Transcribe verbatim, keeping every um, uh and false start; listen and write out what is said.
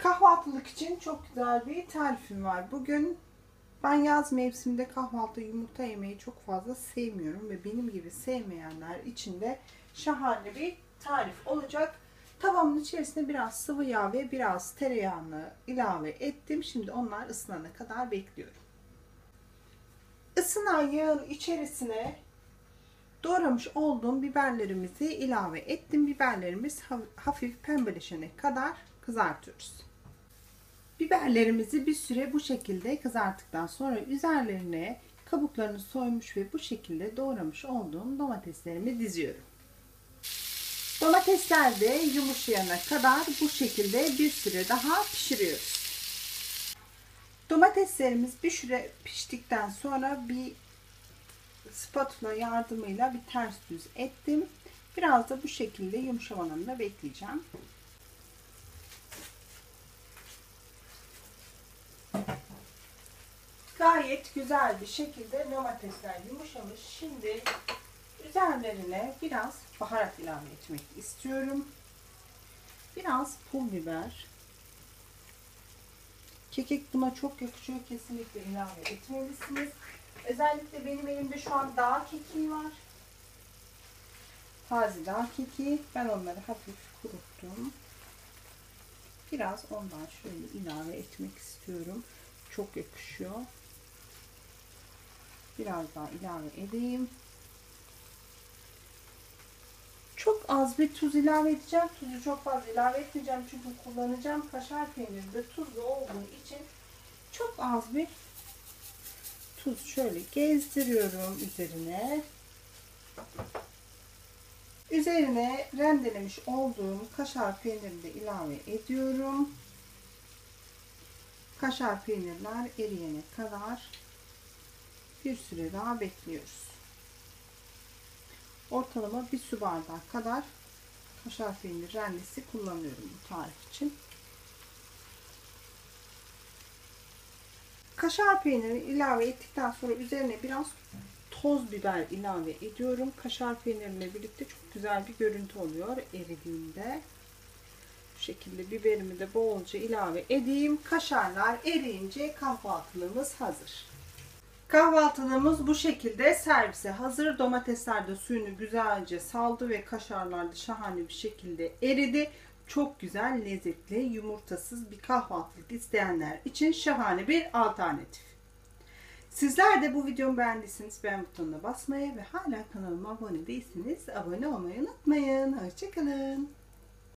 Kahvaltılık için çok güzel bir tarifim var. Bugün ben yaz mevsiminde kahvaltı yumurta yemeyi çok fazla sevmiyorum ve benim gibi sevmeyenler için de şahane bir tarif olacak. Tavamın içerisine biraz sıvı yağ ve biraz tereyağını ilave ettim. Şimdi onlar ısınana kadar bekliyorum. Isınan yağın içerisine doğramış olduğum biberlerimizi ilave ettim. Biberlerimiz hafif pembeleşene kadar kızartıyoruz. Biberlerimizi bir süre bu şekilde kızarttıktan sonra üzerlerine kabuklarını soymuş ve bu şekilde doğramış olduğum domateslerimi diziyorum. Domatesler de yumuşayana kadar bu şekilde bir süre daha pişiriyoruz. Domateslerimiz bir süre piştikten sonra bir spatula yardımıyla bir ters düz ettim. Biraz da bu şekilde yumuşamalarını bekleyeceğim. Gayet güzel bir şekilde domatesler yumuşamış. Şimdi üzerlerine biraz baharat ilave etmek istiyorum. Biraz pul biber. Kekik buna çok yakışıyor. Kesinlikle ilave etmelisiniz. Özellikle benim elimde şu an dağ kekiği var. Taze dağ kekiği. Ben onları hafif kuruttum. Biraz ondan şöyle ilave etmek istiyorum. Çok yakışıyor. Biraz daha ilave edeyim. Çok az bir tuz ilave edeceğim. Tuzu çok fazla ilave etmeyeceğim. Çünkü kullanacağım kaşar peyniri de tuzlu olduğu için çok az bir tuz şöyle gezdiriyorum üzerine. Üzerine rendelemiş olduğum kaşar peynirini de ilave ediyorum. Kaşar peynirler eriyene kadar bir süre daha bekliyoruz. Ortalama bir su bardağı kadar kaşar peynir rendesi kullanıyorum bu tarif için. Kaşar peyniri ilave ettikten sonra üzerine biraz toz biber ilave ediyorum. Kaşar peynirle birlikte çok güzel bir görüntü oluyor eridiğinde. Bu şekilde biberimi de bolca ilave edeyim. Kaşarlar eriyince kahvaltılığımız hazır. Kahvaltılığımız bu şekilde servise hazır. Domatesler de suyunu güzelce saldı ve kaşarlar da şahane bir şekilde eridi. Çok güzel, lezzetli, yumurtasız bir kahvaltılık isteyenler için şahane bir alternatif. Sizler de bu videomu beğendiyseniz beğen butonuna basmayı ve hala kanalıma abone değilseniz abone olmayı unutmayın. Hoşçakalın.